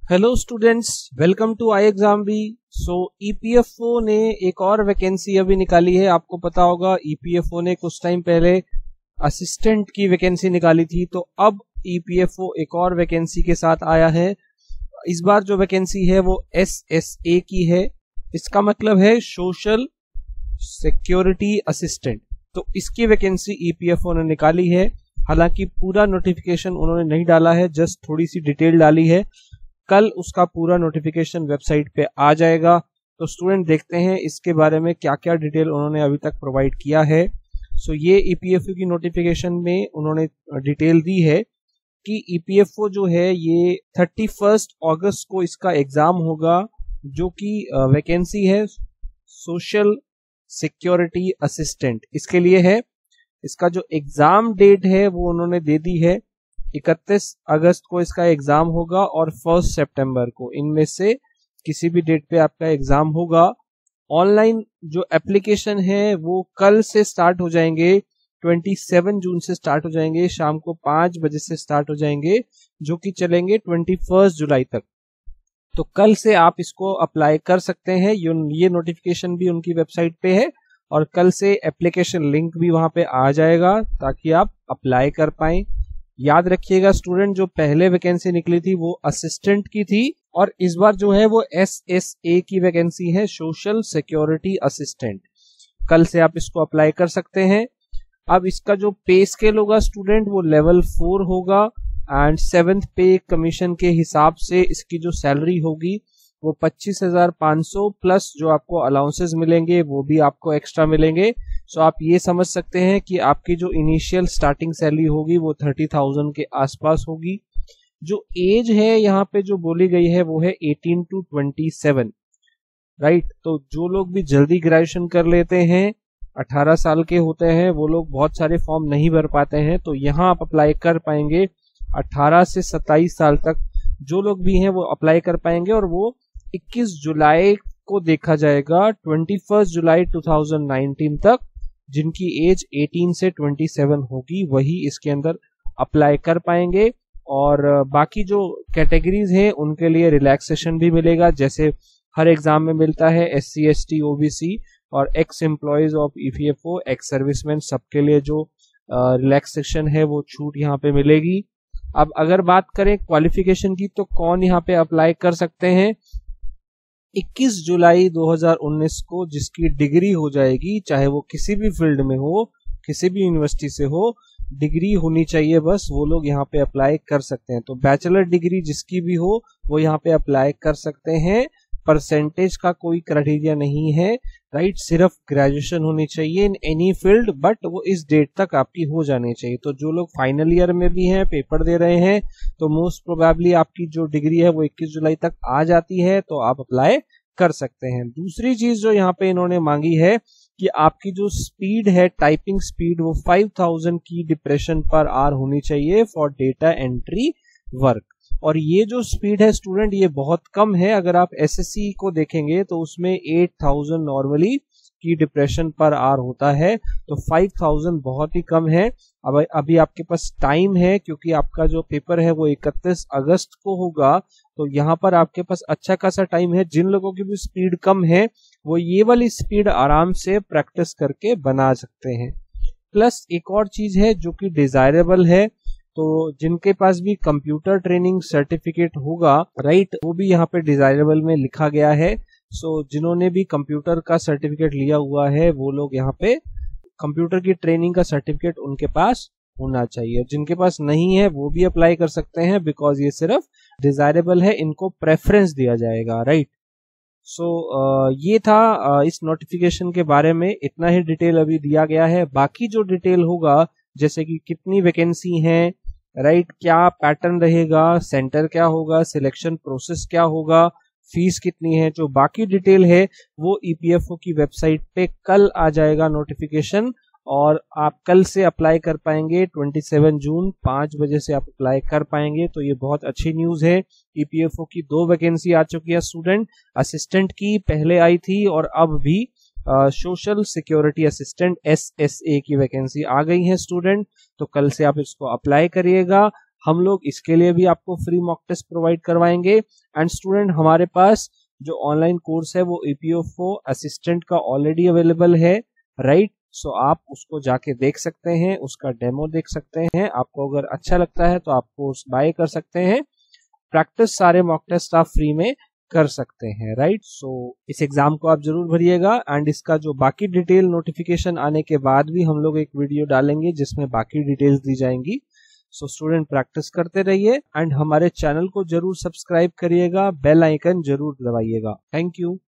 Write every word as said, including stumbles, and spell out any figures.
Hello students, welcome to I ixamBee। So EPFO ने एक और वैकेंसी अभी निकाली है। आपको पता होगा ईपीएफओ ने कुछ टाइम पहले असिस्टेंट की वैकेंसी निकाली थी, तो अब ईपीएफओ एक और वैकेंसी के साथ आया है। इस बार जो वैकेंसी है वो एसएसए की है। इसका मतलब है सोशल सिक्योरिटी असिस्टेंट। तो इसकी वैकेंसी ईपीएफओ ने निकाली है। हालांकि पूरा नोटिफिकेशन उन्होंने नहीं डाला है, जस्ट थोड़ी सी डिटेल डाली है। कल उसका पूरा नोटिफिकेशन वेबसाइट पे आ जाएगा। तो स्टूडेंट देखते हैं इसके बारे में क्या क्या डिटेल उन्होंने अभी तक प्रोवाइड किया है। सो so, ये ईपीएफओ की नोटिफिकेशन में उन्होंने डिटेल दी है कि ईपीएफओ जो है ये थर्टी फर्स्ट अगस्त को इसका एग्जाम होगा, जो कि वैकेंसी है सोशल सिक्योरिटी असिस्टेंट इसके लिए है। इसका जो एग्जाम डेट है वो उन्होंने दे दी है, इकतीस अगस्त को इसका एग्जाम होगा और फर्स्ट सितंबर को। इनमें से किसी भी डेट पे आपका एग्जाम होगा। ऑनलाइन जो एप्लीकेशन है वो कल से स्टार्ट हो जाएंगे, सत्ताईस जून से स्टार्ट हो जाएंगे, शाम को पांच बजे से स्टार्ट हो जाएंगे, जो कि चलेंगे इक्कीस जुलाई तक। तो कल से आप इसको अप्लाई कर सकते हैं। ये नोटिफिकेशन भी उनकी वेबसाइट पे है और कल से एप्लीकेशन लिंक भी वहां पे आ जाएगा ताकि आप अप्लाई कर पाएं। याद रखिएगा स्टूडेंट, जो पहले वैकेंसी निकली थी वो असिस्टेंट की थी और इस बार जो है वो एसएसए की वैकेंसी है, सोशल सिक्योरिटी असिस्टेंट। कल से आप इसको अप्लाई कर सकते हैं। अब इसका जो पे स्केल होगा स्टूडेंट वो लेवल फोर होगा एंड सेवेंथ पे कमीशन के हिसाब से इसकी जो सैलरी होगी वो पच्चीस हजार पांच सौ प्लस जो आपको अलाउंसेस मिलेंगे वो भी आपको एक्स्ट्रा मिलेंगे। सो आप ये समझ सकते हैं कि आपकी जो इनिशियल स्टार्टिंग सैलरी होगी वो थर्टी थाउजेंड के आसपास होगी। जो एज है यहाँ पे जो बोली गई है वो है eighteen to twenty seven, right. तो जो लोग भी जल्दी ग्रेजुएशन कर लेते हैं, अठारह साल के होते हैं, वो लोग बहुत सारे फॉर्म नहीं भर पाते हैं, तो यहाँ आप अप्लाई कर पाएंगे। अठारह से सत्ताईस साल तक जो लोग भी हैं वो अप्लाई कर पाएंगे और वो इक्कीस जुलाई को देखा जाएगा, इक्कीस जुलाई दो हज़ार उन्नीस तक जिनकी एज अठारह से सत्ताईस होगी वही इसके अंदर अप्लाई कर पाएंगे। और बाकी जो कैटेगरीज हैं उनके लिए रिलैक्सेशन भी मिलेगा, जैसे हर एग्जाम में मिलता है। S C S T OBC और ex employees of EPFO, ex serviceman, सबके लिए जो रिलैक्सेशन है वो छूट यहाँ पे मिलेगी। अब अगर बात करें क्वालिफिकेशन की, तो कौन यहाँ पे अप्लाई कर सकते हैं? इक्कीस जुलाई दो हज़ार उन्नीस को जिसकी डिग्री हो जाएगी, चाहे वो किसी भी फील्ड में हो, किसी भी यूनिवर्सिटी से हो, डिग्री होनी चाहिए बस, वो लोग यहाँ पे अप्लाई कर सकते हैं। तो बैचलर डिग्री जिसकी भी हो वो यहाँ पे अप्लाई कर सकते हैं। परसेंटेज का कोई क्राइटेरिया नहीं है, राइट। सिर्फ ग्रेजुएशन होनी चाहिए इन एनी फील्ड, बट वो इस डेट तक आपकी हो जानी चाहिए। तो जो लोग फाइनल ईयर में भी हैं, पेपर दे रहे हैं, तो मोस्ट प्रोबेबली आपकी जो डिग्री है वो इक्कीस जुलाई तक आ जाती है, तो आप अप्लाई कर सकते हैं। दूसरी चीज जो यहाँ पे इन्होंने मांगी है कि आपकी जो स्पीड है, टाइपिंग स्पीड, वो फाइव थाउजेंड की डिप्रेशन पर आवर होनी चाहिए फॉर डेटा एंट्री वर्क। और ये जो स्पीड है स्टूडेंट ये बहुत कम है। अगर आप एसएससी को देखेंगे तो उसमें एट थाउजेंड नॉर्मली की डिप्रेशन पर आवर होता है, तो फाइव थाउजेंड बहुत ही कम है। अब अभी आपके पास टाइम है, क्योंकि आपका जो पेपर है वो इकतीस अगस्त को होगा, तो यहाँ पर आपके पास अच्छा खासा टाइम है। जिन लोगों की भी स्पीड कम है वो ये वाली स्पीड आराम से प्रैक्टिस करके बना सकते हैं। प्लस एक और चीज है जो कि डिजायरेबल है, तो जिनके पास भी कंप्यूटर ट्रेनिंग सर्टिफिकेट होगा, राइट, वो भी यहाँ पे डिजायरेबल में लिखा गया है। सो जिन्होंने भी कंप्यूटर का सर्टिफिकेट लिया हुआ है वो लोग यहाँ पे कंप्यूटर की ट्रेनिंग का सर्टिफिकेट उनके पास होना चाहिए। जिनके पास नहीं है वो भी अप्लाई कर सकते हैं, बिकॉज ये सिर्फ डिजायरेबल है, इनको प्रेफरेंस दिया जाएगा, राइट। सो so, uh, ये था uh, इस नोटिफिकेशन के बारे में। इतना ही डिटेल अभी दिया गया है। बाकी जो डिटेल होगा, जैसे कि कितनी वैकेंसी है, राइट, क्या पैटर्न रहेगा, सेंटर क्या होगा, सिलेक्शन प्रोसेस क्या होगा, फीस कितनी है, जो बाकी डिटेल है वो ईपीएफओ की वेबसाइट पे कल आ जाएगा नोटिफिकेशन, और आप कल से अप्लाई कर पाएंगे। सत्ताईस जून पांच बजे से आप अप्लाई कर पाएंगे। तो ये बहुत अच्छी न्यूज है। ईपीएफओ की दो वैकेंसी आ चुकी है स्टूडेंट। असिस्टेंट की पहले आई थी और अब भी सोशल सिक्योरिटी असिस्टेंट एसएसए की वैकेंसी आ गई है स्टूडेंट। तो कल से आप इसको अप्लाई करिएगा। हम लोग इसके लिए भी आपको फ्री मॉक टेस्ट प्रोवाइड करवाएंगे। एंड स्टूडेंट, हमारे पास जो ऑनलाइन कोर्स है वो ईपीएफओ असिस्टेंट का ऑलरेडी अवेलेबल है, राइट। सो आप उसको जाके देख सकते हैं, उसका डेमो देख सकते हैं। आपको अगर अच्छा लगता है तो आप कोर्स बाय कर सकते हैं। प्रैक्टिस सारे मॉक टेस्ट आप फ्री में कर सकते हैं, राइट। सो इस एग्जाम को आप जरूर भरिएगा। एंड इसका जो बाकी डिटेल नोटिफिकेशन आने के बाद भी हम लोग एक वीडियो डालेंगे जिसमें बाकी डिटेल्स दी जाएंगी। सो स्टूडेंट, प्रैक्टिस करते रहिए एंड हमारे चैनल को जरूर सब्सक्राइब करिएगा, बेल आइकन जरूर दबाइएगा। Thank you.